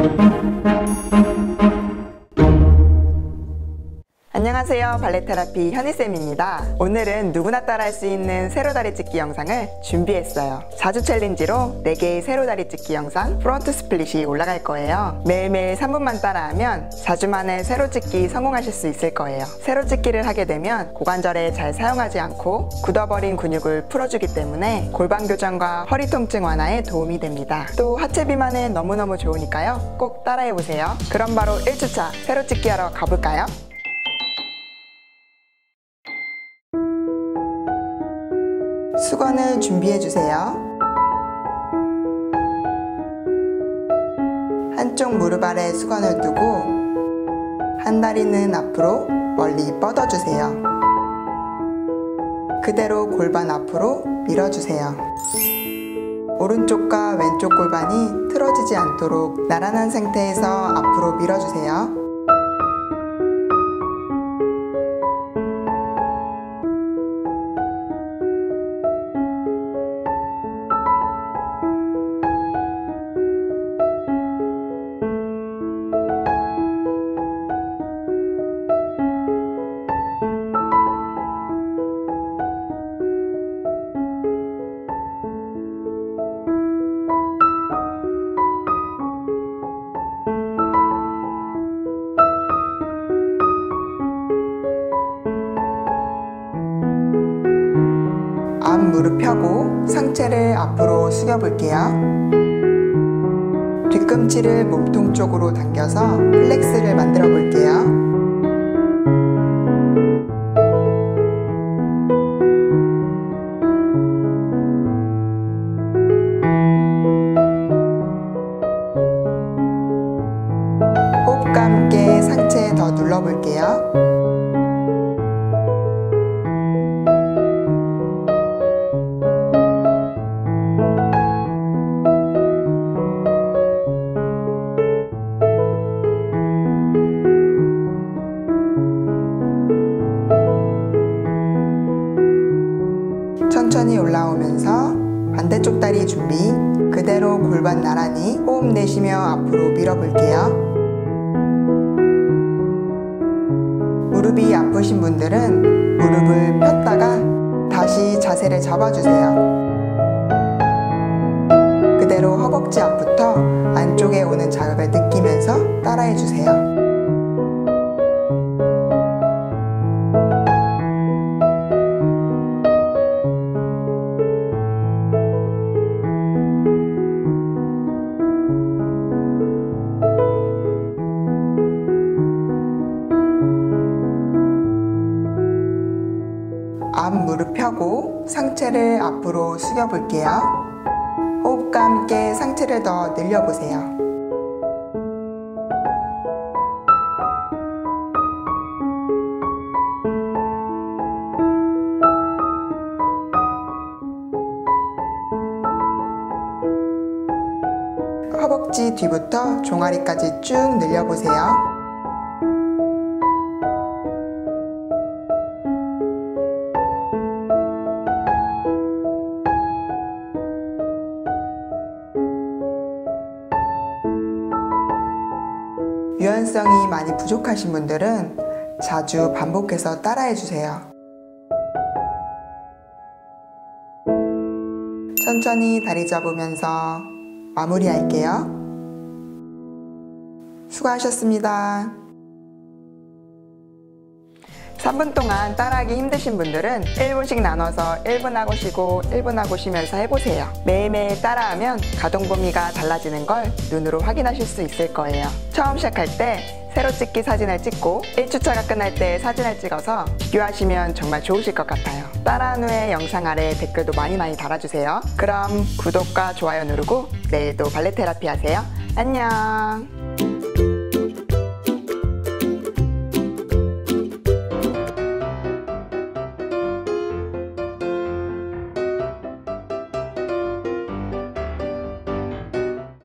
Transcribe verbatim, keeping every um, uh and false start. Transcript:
안녕하세요, 발레테라피 현희쌤입니다. 오늘은 누구나 따라할 수 있는 세로다리 찢기 영상을 준비했어요. 사 주 챌린지로 네 개의 세로다리 찢기 영상 프론트 스플릿이 올라갈 거예요. 매일매일 삼 분만 따라하면 사 주 만에 세로 찢기 성공하실 수 있을 거예요. 세로 찢기를 하게 되면 고관절에 잘 사용하지 않고 굳어버린 근육을 풀어주기 때문에 골반 교정과 허리 통증 완화에 도움이 됩니다. 또 하체 비만에 너무너무 좋으니까요, 꼭 따라해보세요. 그럼 바로 일 주차 세로 찢기 하러 가볼까요? 수건을 준비해주세요. 한쪽 무릎 아래 수건을 두고 한 다리는 앞으로 멀리 뻗어주세요. 그대로 골반 앞으로 밀어주세요. 오른쪽과 왼쪽 골반이 틀어지지 않도록 나란한 상태에서 앞으로 밀어주세요. 앞 무릎 펴고 상체를 앞으로 숙여 볼게요. 뒤꿈치를 몸통 쪽으로 당겨서 플렉스를 만들어 볼게요. 호흡과 함께 상체 더 눌러 볼게요. 천천히 올라오면서 반대쪽 다리 준비. 그대로 골반 나란히 호흡 내쉬며 앞으로 밀어볼게요. 무릎이 아프신 분들은 무릎을 폈다가 다시 자세를 잡아주세요. 그대로 허벅지 앞부터 안쪽에 오는 자극을 느끼면서 따라해주세요. 앞 무릎 펴고 상체를 앞으로 숙여 볼게요. 호흡과 함께 상체를 더 늘려보세요. 허벅지 뒤부터 종아리까지 쭉 늘려보세요. 유연성이 많이 부족하신 분들은 자주 반복해서 따라해주세요. 천천히 다리 잡으면서 마무리할게요. 수고하셨습니다. 삼 분 동안 따라하기 힘드신 분들은 일 분씩 나눠서 일 분 하고 쉬고 일 분 하고 쉬면서 해보세요. 매일매일 따라하면 가동 범위가 달라지는 걸 눈으로 확인하실 수 있을 거예요. 처음 시작할 때 세로 찢기 사진을 찍고 일 주차가 끝날 때 사진을 찍어서 비교하시면 정말 좋으실 것 같아요. 따라한 후에 영상 아래 댓글도 많이 많이 달아주세요. 그럼 구독과 좋아요 누르고 내일도 발레 테라피 하세요. 안녕.